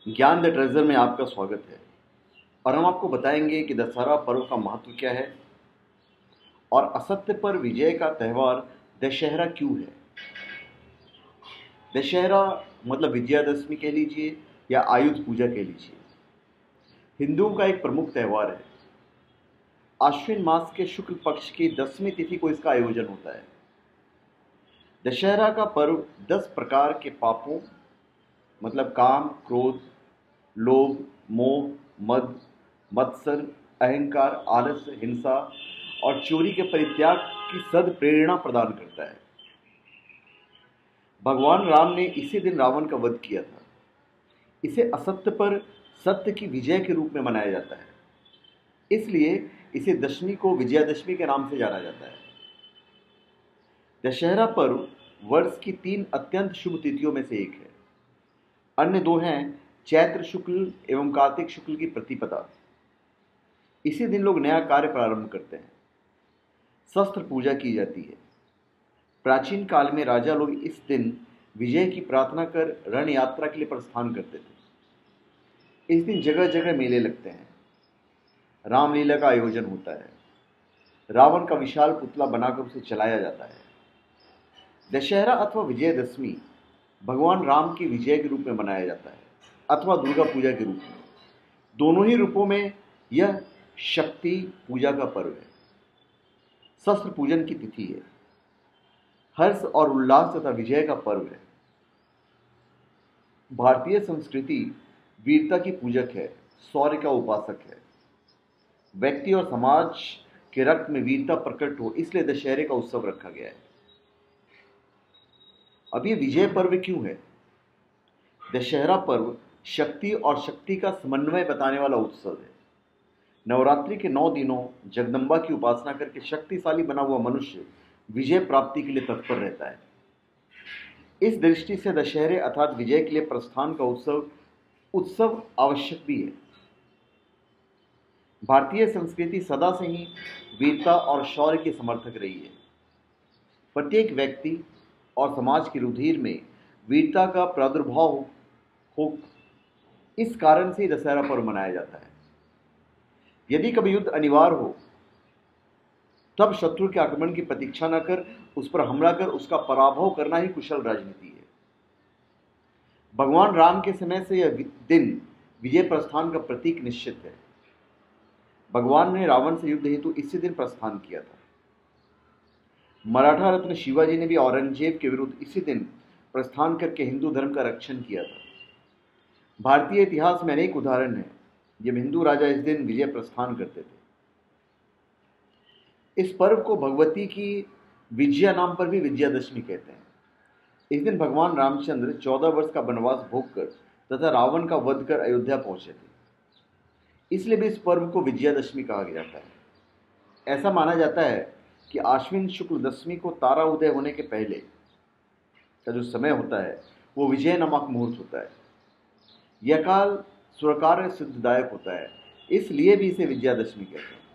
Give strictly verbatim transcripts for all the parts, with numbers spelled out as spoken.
ज्ञान the treasure में आपका स्वागत है। और हम आपको बताएंगे कि दशहरा पर्व का महत्व क्या है और असत्य पर विजय का त्यौहार दशहरा क्यों है। दशहरा मतलब विजयादशमी कह लीजिए या आयुध पूजा कह लीजिए, हिंदुओं का एक प्रमुख त्यौहार है। आश्विन मास के शुक्ल पक्ष की दसवीं तिथि को इसका आयोजन होता है। दशहरा का पर्व दस प्रकार के पापों मतलब काम, क्रोध, लोभ, मोह, मद, मत्सर, अहंकार, आलस, हिंसा और चोरी के परित्याग की सद प्रेरणा प्रदान करता है। भगवान राम ने इसी दिन रावण का वध किया था। इसे असत्य पर सत्य की विजय के रूप में मनाया जाता है, इसलिए इसे दशमी को विजयादशमी के नाम से जाना जाता है। दशहरा पर्व वर्ष की तीन अत्यंत शुभ तिथियों में से एक है। अन्य दो हैं चैत्र शुक्ल एवं कार्तिक शुक्ल की प्रतिपदा। इसी दिन लोग नया कार्य प्रारंभ करते हैं। शस्त्र पूजा की जाती है। प्राचीन काल में राजा लोग इस दिन विजय की प्रार्थना कर रण यात्रा के लिए प्रस्थान करते थे। इस दिन जगह जगह मेले लगते हैं। रामलीला का आयोजन होता है। रावण का विशाल पुतला बनाकर उसे चलाया जाता है। दशहरा अथवा विजयदशमी भगवान राम की विजय के रूप में मनाया जाता है अथवा दुर्गा पूजा के रूप में। दोनों ही रूपों में यह शक्ति पूजा का पर्व है। शस्त्र पूजन की तिथि है। हर्ष और उल्लास तथा विजय का पर्व है। भारतीय संस्कृति वीरता की पूजक है, शौर्य का उपासक है। व्यक्ति और समाज के रक्त में वीरता प्रकट हो, इसलिए दशहरे का उत्सव रखा गया है। अब ये विजय पर्व क्यों है? दशहरा पर्व शक्ति और शक्ति का समन्वय बताने वाला उत्सव है। नवरात्रि के नौ दिनों जगदम्बा की उपासना करके शक्तिशाली बना हुआ मनुष्य विजय प्राप्ति के लिए तत्पर रहता है। इस दृष्टि से दशहरे अर्थात विजय के लिए प्रस्थान का उत्सव उत्सव आवश्यक भी है। भारतीय संस्कृति सदा से ही वीरता और शौर्य की समर्थक रही है। प्रत्येक व्यक्ति और समाज के रुधिर में वीरता का प्रादुर्भाव हो, इस कारण से दशहरा पर्व मनाया जाता है। यदि कभी युद्ध अनिवार्य हो तब शत्रु के आक्रमण की प्रतीक्षा न कर उस पर हमला कर उसका पराभव करना ही कुशल राजनीति है। भगवान राम के समय से यह दिन विजय प्रस्थान का प्रतीक निश्चित है। भगवान ने रावण से युद्ध हेतु इसी दिन प्रस्थान किया था। मराठा रत्न शिवाजी ने भी औरंगजेब के विरुद्ध इसी दिन प्रस्थान करके हिंदू धर्म का रक्षण किया था। भारतीय इतिहास में अनेक उदाहरण हैं जब हिंदू राजा इस दिन विजय प्रस्थान करते थे। इस पर्व को भगवती की विजया नाम पर भी विजयादशमी कहते हैं। इस दिन भगवान रामचंद्र चौदह वर्ष का वनवास भोग कर तथा रावण का वध कर अयोध्या पहुंचे थे, इसलिए भी इस पर्व को विजयादशमी कहा जाता है। ऐसा माना जाता है कि आश्विन शुक्ल दशमी को तारा उदय होने के पहले का जो समय होता है वो विजय नामक मुहूर्त होता है। यह काल सुरकार सिद्धदायक होता है, इसलिए भी इसे विजयादशमी कहते हैं।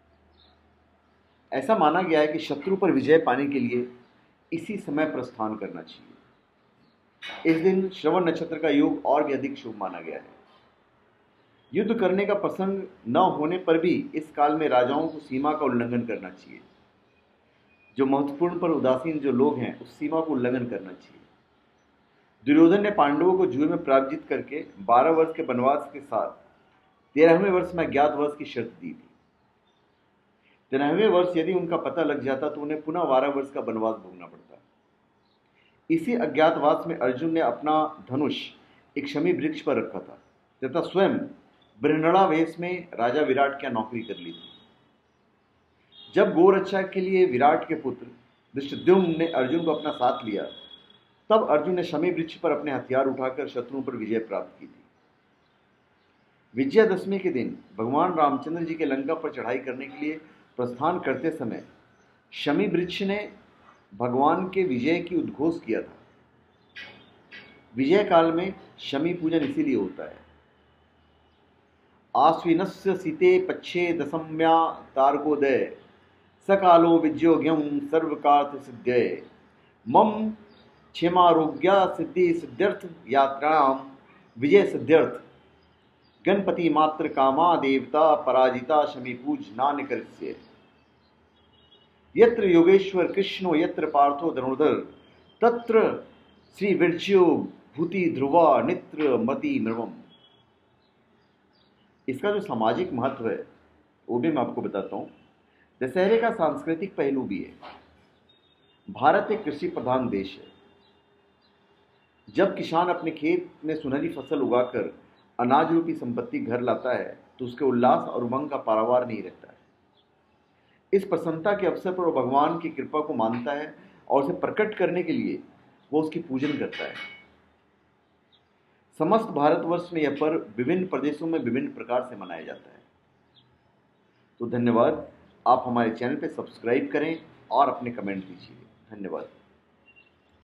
ऐसा माना गया है कि शत्रु पर विजय पाने के लिए इसी समय प्रस्थान करना चाहिए। इस दिन श्रवण नक्षत्र का योग और भी अधिक शुभ माना गया है। युद्ध करने का प्रसंग न होने पर भी इस काल में राजाओं को सीमा का उल्लंघन करना चाहिए। जो महत्वपूर्ण पर उदासीन जो लोग हैं उस सीमा को उल्लंघन करना चाहिए। दुर्योधन ने पांडवों को जुए में पराजित करके बारह वर्ष के वनवास के साथ तेरहवें वर्ष में अज्ञातवास की शर्त दी थी। तेरहवें वर्ष यदि उनका पता लग जाता तो उन्हें पुनः बारह वर्ष का वनवास भोगना पड़ता। इसी अज्ञातवास में अर्जुन ने अपना धनुष एक शमी वृक्ष पर रखा था तथा स्वयं बृहणा वेश में राजा विराट की नौकरी कर ली थी। जब गोरक्षा के लिए विराट के पुत्र धृष्टद्युम्न ने अर्जुन को अपना साथ लिया तब अर्जुन ने शमी वृक्ष पर अपने हथियार उठाकर शत्रुओं पर विजय प्राप्त की थी। विजयादशमी के दिन भगवान रामचंद्र जी के लंका पर चढ़ाई करने के लिए प्रस्थान करते समय शमी वृक्ष ने भगवान के विजय की उद्घोष किया था। विजय काल में शमी पूजन इसीलिए होता है। आश्विनस्य सीते पक्षे दशम्या तारकोदय सकालो विज्योग्यम सर्वकार्थ सिद्धये मम क्षेमारोग्या सिद्धि सिद्ध्यर्थ यात्राम विजय सिद्ध्यर्थ गणपति मात्र कामा देवता पराजिता शमी पूज नान्यकृत्य। यत्र योगेश्वर कृष्णो यत्र पार्थो धनुर्धर तत्र श्री विरज्यो भूति ध्रुवा नित्र मति नृवम। इसका जो सामाजिक महत्व है वो भी मैं आपको बताता हूँ। दशहरे का सांस्कृतिक पहलू भी है। भारत एक कृषि प्रधान देश है। जब किसान अपने खेत में सुनहरी फसल उगाकर अनाज रूपी संपत्ति घर लाता है तो उसके उल्लास और उमंग का पारावार नहीं रहता है। इस प्रसन्नता के अवसर पर वो भगवान की कृपा को मानता है और उसे प्रकट करने के लिए वो उसकी पूजन करता है। समस्त भारतवर्ष में यह पर्व विभिन्न प्रदेशों में विभिन्न प्रकार से मनाया जाता है। तो धन्यवाद। आप हमारे चैनल पे सब्सक्राइब करें और अपने कमेंट दीजिए। धन्यवाद।